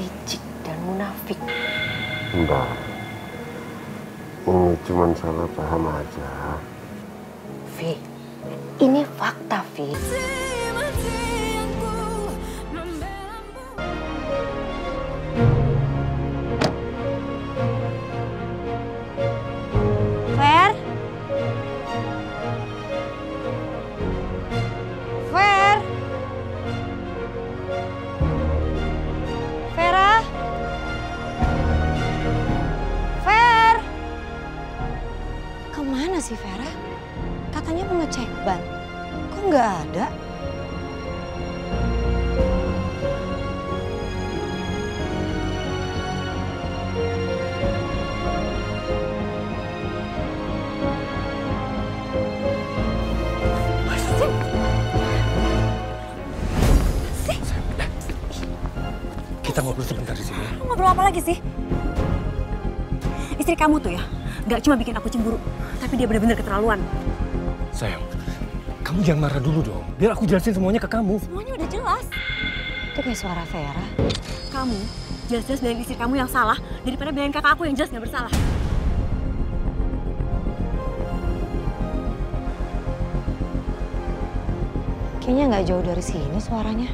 licik dan munafik. Mbak, ini cuma salah paham aja. Vi, ini fakta, Vi. Fer? Fer? Vera? Fer? Kemana sih Vera? Katanya mau ngecek ban. Kok nggak ada? Kita ngobrol sebentar di sini. Ngobrol apa lagi sih? Istri kamu tuh ya, nggak cuma bikin aku cemburu, tapi dia benar-benar keterlaluan. Sayang, kamu jangan marah dulu dong. Biar aku jelasin semuanya ke kamu. Semuanya udah jelas. Itu kayak suara Vera. Kamu jelas-jelas belain istri kamu yang salah daripada belain kakak aku yang jelas nggak bersalah. Kayaknya nggak jauh dari sini suaranya.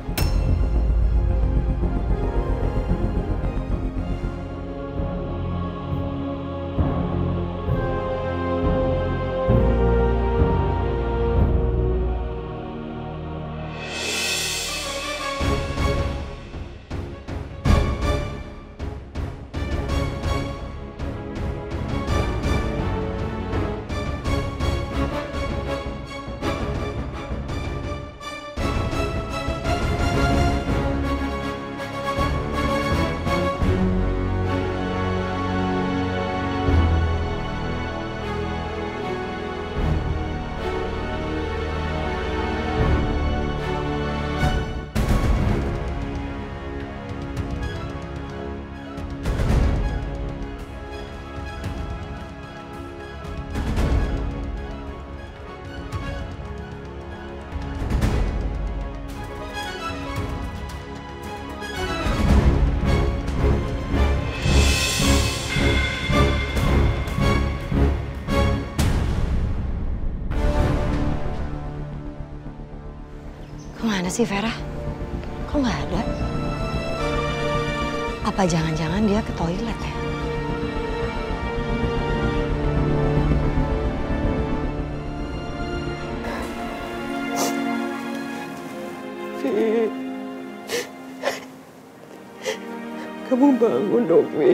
Kemana sih Vera? Kok nggak ada? Apa jangan-jangan dia ke toilet ya? Vi, kamu bangun dong, Vi.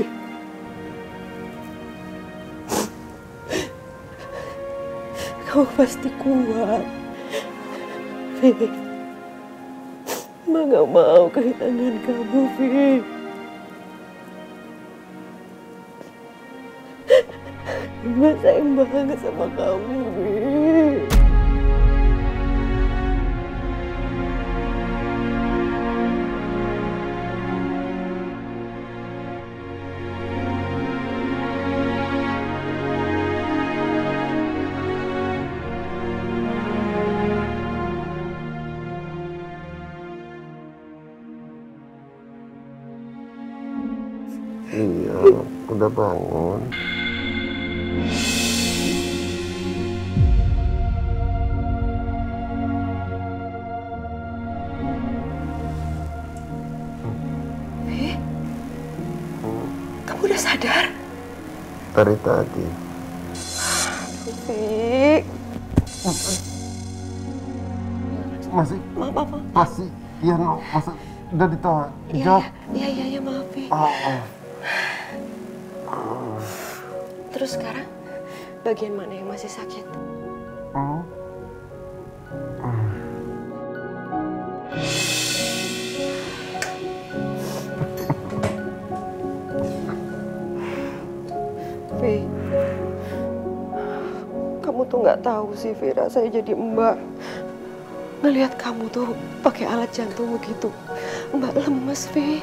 Kamu pasti kuat. Vi, Ma gak mau kehilangan kamu, Vi. Ma sayang banget sama kamu, Vi. Iya, udah bangun. Kamu udah sadar? Dari tadi. Vi. Masih? Maaf. Masih? Iya, no. Masih udah ditahan. Iya, maaf, Vi. Terus sekarang, bagian mana yang masih sakit? Vi, kamu tuh nggak tahu sih, Vera, saya jadi mbak. Ngelihat kamu tuh pakai alat jantung begitu, mbak lemes, Vi.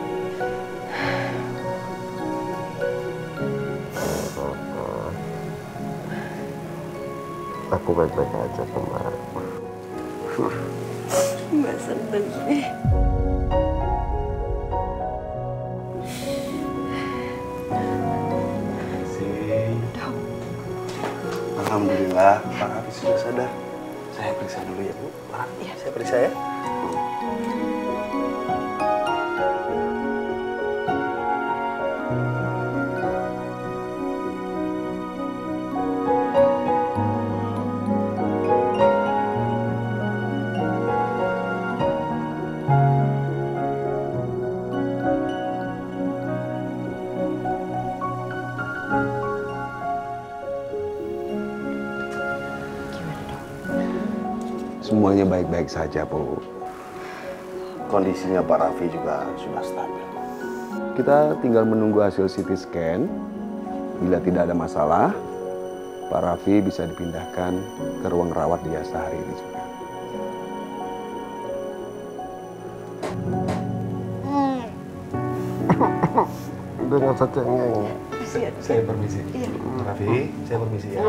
Aku baik-baik aja, Mbak. Mbak seneng, Vi. Alhamdulillah, Pak Hafiz sudah sadar. Saya periksa dulu ya, Bu. Pak, iya, saya periksa ya. Semuanya baik-baik saja, Bu. Kondisinya Pak Raffi juga sudah stabil. Kita tinggal menunggu hasil CT scan. Bila tidak ada masalah, Pak Raffi bisa dipindahkan ke ruang rawat dia sehari ini juga. Udah nggak usah cengeng. Saya permisi. Iya. Pak Raffi, saya permisi ya.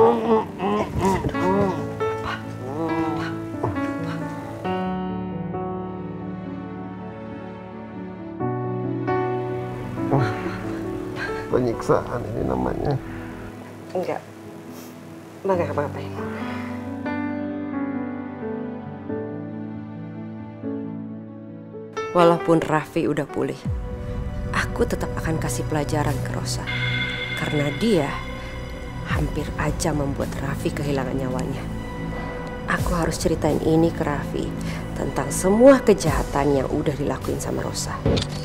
Penyiksaan ini namanya. Enggak. Mbak nggak apa-apain. Walaupun Raffi udah pulih, aku tetap akan kasih pelajaran ke Rosa. Karena dia hampir aja membuat Raffi kehilangan nyawanya. Aku harus ceritain ini ke Raffi tentang semua kejahatan yang udah dilakuin sama Rosa.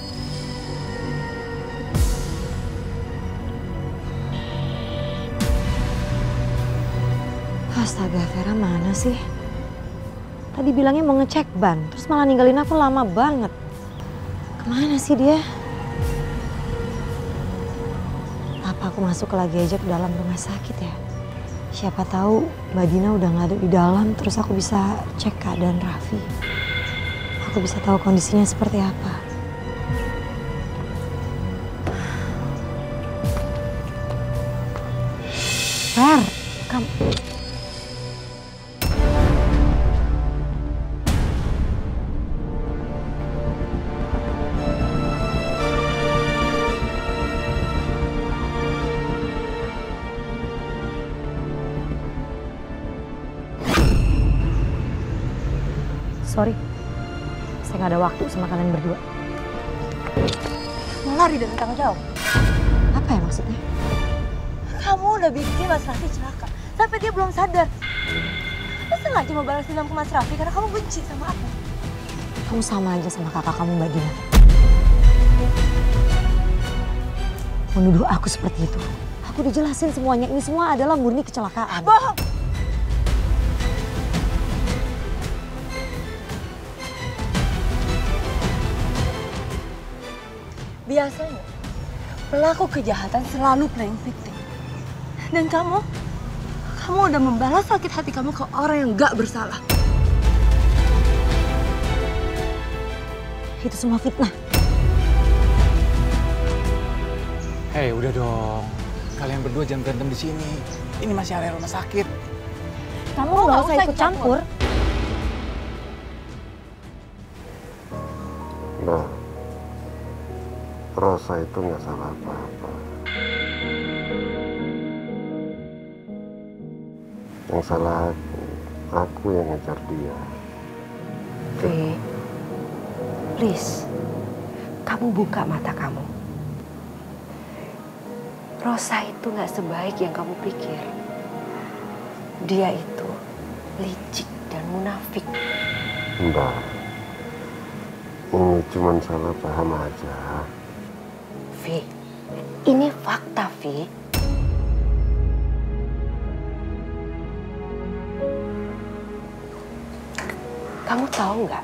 Astaga, Vera mana sih? Tadi bilangnya mau ngecek ban, terus malah ninggalin aku lama banget. Kemana sih dia? Apa aku masuk lagi aja ke dalam rumah sakit ya? Siapa tahu Mbak Dina udah nggak ada di dalam, terus aku bisa cek keadaan Raffi. Aku bisa tahu kondisinya seperti apa. Ver, kamu... Sorry, saya nggak ada waktu sama kalian berdua. Mau lari dari tanggung jawab? Apa ya maksudnya? Kamu udah bikin Mas Raffi celaka, sampai dia belum sadar. Kamu sengaja mau balas dendam ke Mas Raffi karena kamu benci sama aku. Kamu sama aja sama kakak kamu Mbak Dina. Menuduh aku seperti itu. Aku dijelasin semuanya, ini semua adalah murni kecelakaan. Bohong! Biasanya, pelaku kejahatan selalu playing victim. Dan kamu udah membalas sakit hati kamu ke orang yang gak bersalah. Itu semua fitnah. Hei, udah dong. Kalian berdua jangan berantem di sini. Ini masih area rumah sakit. Kamu nggak usah ikut campur. Nah, Rosa itu nggak salah apa-apa. Yang salah aku yang ngejar dia. Vi, please, kamu buka mata kamu. Rosa itu nggak sebaik yang kamu pikir. Dia itu licik dan munafik. Mbak, ini cuma salah paham aja. Vi, ini fakta, Vi. Kamu tahu nggak?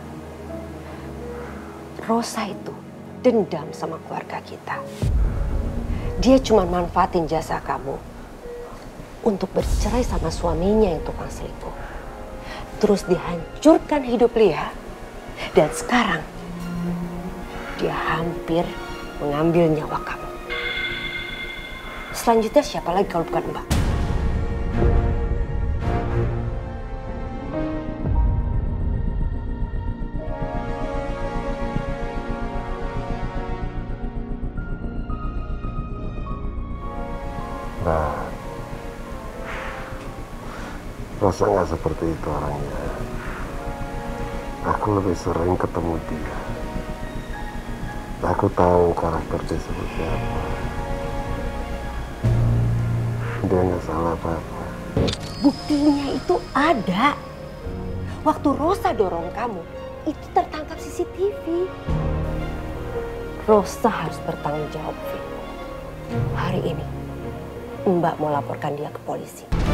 Rosa itu dendam sama keluarga kita. Dia cuma manfaatin jasa kamu untuk bercerai sama suaminya yang tukang selingkuh. Terus dihancurkan hidup Lia. Dan sekarang dia hampir mengambil nyawa kamu. Selanjutnya siapa lagi kalau bukan Mbak? Rosa nggak seperti itu orangnya. Aku lebih sering ketemu dia. Aku tahu karakter dia seperti apa. Dia nggak salah apa-apa. Buktinya itu ada. Waktu Rosa dorong kamu, itu tertangkap CCTV. Rosa harus bertanggung jawab, Vin. Hari ini, Mbak mau laporkan dia ke polisi.